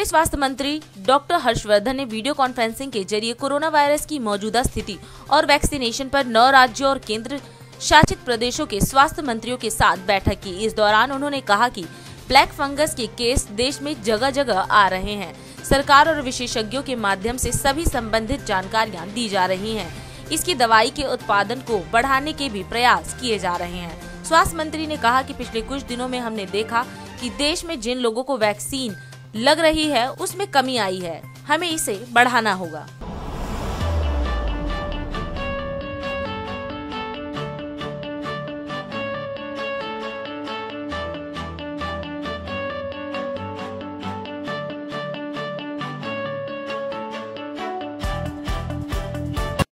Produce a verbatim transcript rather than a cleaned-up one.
केंद्रीय स्वास्थ्य मंत्री डॉक्टर हर्षवर्धन ने वीडियो कॉन्फ्रेंसिंग के जरिए कोरोना वायरस की मौजूदा स्थिति और वैक्सीनेशन पर नौ राज्यों और केंद्र शासित प्रदेशों के स्वास्थ्य मंत्रियों के साथ बैठक की। इस दौरान उन्होंने कहा कि ब्लैक फंगस के केस देश में जगह जगह आ रहे हैं। सरकार और विशेषज्ञों के माध्यम से सभी संबंधित जानकारियां दी जा रही हैं। इसकी दवाई के उत्पादन को बढ़ाने के भी प्रयास किए जा रहे हैं। स्वास्थ्य मंत्री ने कहा कि पिछले कुछ दिनों में हमने देखा कि देश में जिन लोगों को वैक्सीन लग रही है उसमें कमी आई है। हमें इसे बढ़ाना होगा।